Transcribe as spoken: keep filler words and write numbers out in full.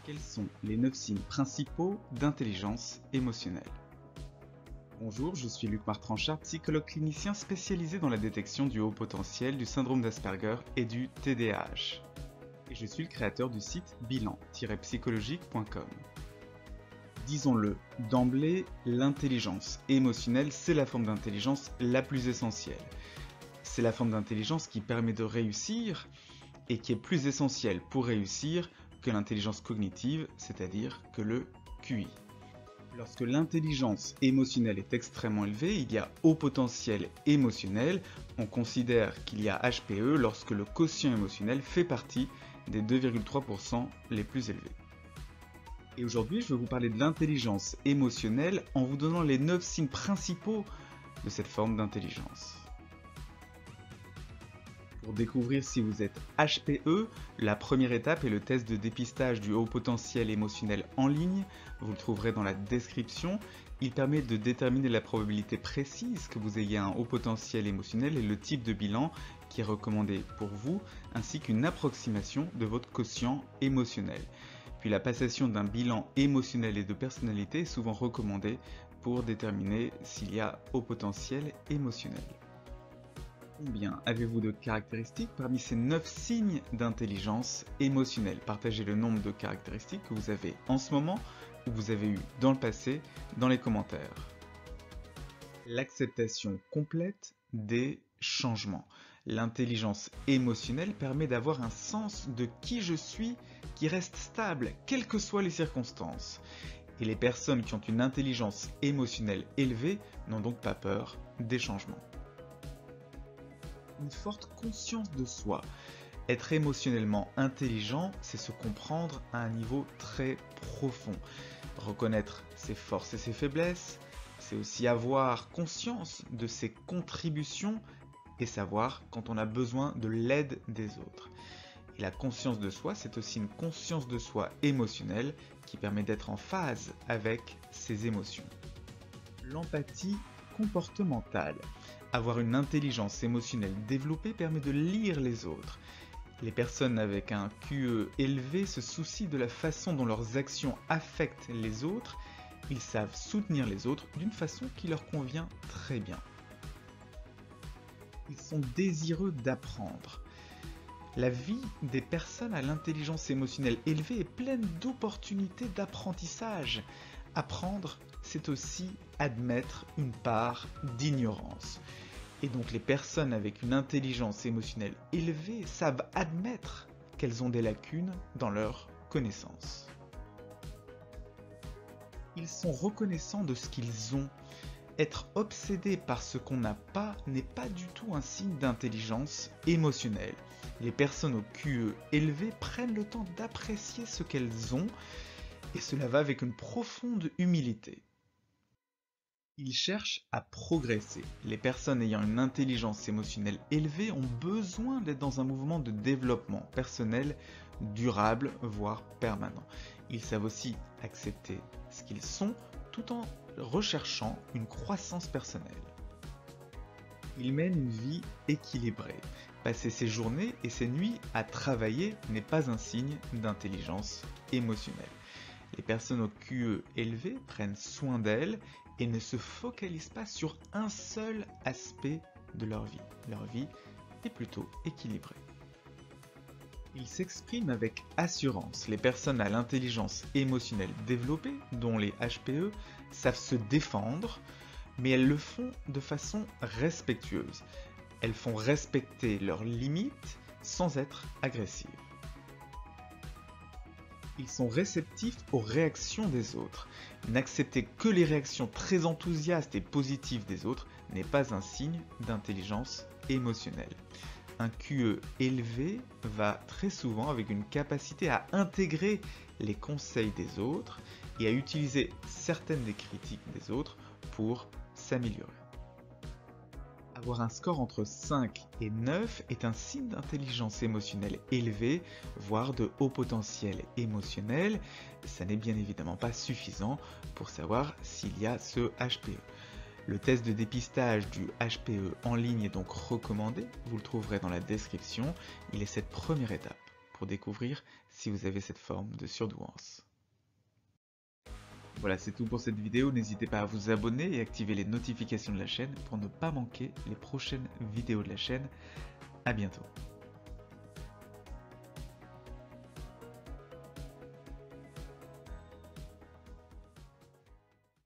Quels sont les neuf signes principaux d'intelligence émotionnelle? Bonjour, je suis Luc Martranchard, psychologue clinicien spécialisé dans la détection du haut potentiel, du syndrome d'Asperger et du T D A H. Et je suis le créateur du site bilan tiret psychologique point com. Disons-le, d'emblée, l'intelligence émotionnelle, c'est la forme d'intelligence la plus essentielle. C'est la forme d'intelligence qui permet de réussir et qui est plus essentielle pour réussir que l'intelligence cognitive, c'est-à-dire que le Q I. Lorsque l'intelligence émotionnelle est extrêmement élevée, il y a haut potentiel émotionnel. On considère qu'il y a H P E lorsque le quotient émotionnel fait partie des deux virgule trois pour cent les plus élevés. Et aujourd'hui, je vais vous parler de l'intelligence émotionnelle en vous donnant les neuf signes principaux de cette forme d'intelligence. Pour découvrir si vous êtes H P E, la première étape est le test de dépistage du haut potentiel émotionnel en ligne. Vous le trouverez dans la description. Il permet de déterminer la probabilité précise que vous ayez un haut potentiel émotionnel et le type de bilan qui est recommandé pour vous, ainsi qu'une approximation de votre quotient émotionnel. Puis la passation d'un bilan émotionnel et de personnalité est souvent recommandée pour déterminer s'il y a haut potentiel émotionnel. Combien avez-vous de caractéristiques parmi ces neuf signes d'intelligence émotionnelle? Partagez le nombre de caractéristiques que vous avez en ce moment ou que vous avez eu dans le passé dans les commentaires. L'acceptation complète des changements. L'intelligence émotionnelle permet d'avoir un sens de qui je suis qui reste stable, quelles que soient les circonstances. Et les personnes qui ont une intelligence émotionnelle élevée n'ont donc pas peur des changements. Une forte conscience de soi. Être émotionnellement intelligent, c'est se comprendre à un niveau très profond. Reconnaître ses forces et ses faiblesses, c'est aussi avoir conscience de ses contributions et savoir quand on a besoin de l'aide des autres. Et la conscience de soi, c'est aussi une conscience de soi émotionnelle qui permet d'être en phase avec ses émotions. L'empathie comportementale. Avoir une intelligence émotionnelle développée permet de lire les autres. Les personnes avec un Q E élevé se soucient de la façon dont leurs actions affectent les autres. Ils savent soutenir les autres d'une façon qui leur convient très bien. Ils sont désireux d'apprendre. La vie des personnes à l'intelligence émotionnelle élevée est pleine d'opportunités d'apprentissage. Apprendre, c'est aussi admettre une part d'ignorance. Et donc les personnes avec une intelligence émotionnelle élevée savent admettre qu'elles ont des lacunes dans leurs connaissances. Ils sont reconnaissants de ce qu'ils ont. Être obsédé par ce qu'on n'a pas n'est pas du tout un signe d'intelligence émotionnelle. Les personnes au Q E élevé prennent le temps d'apprécier ce qu'elles ont et cela va avec une profonde humilité. Ils cherchent à progresser. Les personnes ayant une intelligence émotionnelle élevée ont besoin d'être dans un mouvement de développement personnel durable, voire permanent. Ils savent aussi accepter ce qu'ils sont tout en recherchant une croissance personnelle. Ils mènent une vie équilibrée. Passer ses journées et ses nuits à travailler n'est pas un signe d'intelligence émotionnelle. Les personnes au Q E élevé prennent soin d'elles et ne se focalisent pas sur un seul aspect de leur vie. Leur vie est plutôt équilibrée. Ils s'expriment avec assurance. Les personnes à l'intelligence émotionnelle développée, dont les H P E, savent se défendre, mais elles le font de façon respectueuse. Elles font respecter leurs limites sans être agressives. Ils sont réceptifs aux réactions des autres. N'accepter que les réactions très enthousiastes et positives des autres n'est pas un signe d'intelligence émotionnelle. Un Q E élevé va très souvent avec une capacité à intégrer les conseils des autres et à utiliser certaines des critiques des autres pour s'améliorer. Avoir un score entre cinq et neuf est un signe d'intelligence émotionnelle élevée, voire de haut potentiel émotionnel. Ça n'est bien évidemment pas suffisant pour savoir s'il y a ce H P E. Le test de dépistage du H P E en ligne est donc recommandé, vous le trouverez dans la description. Il est cette première étape pour découvrir si vous avez cette forme de surdouance. Voilà, c'est tout pour cette vidéo. N'hésitez pas à vous abonner et activer les notifications de la chaîne pour ne pas manquer les prochaines vidéos de la chaîne. À bientôt.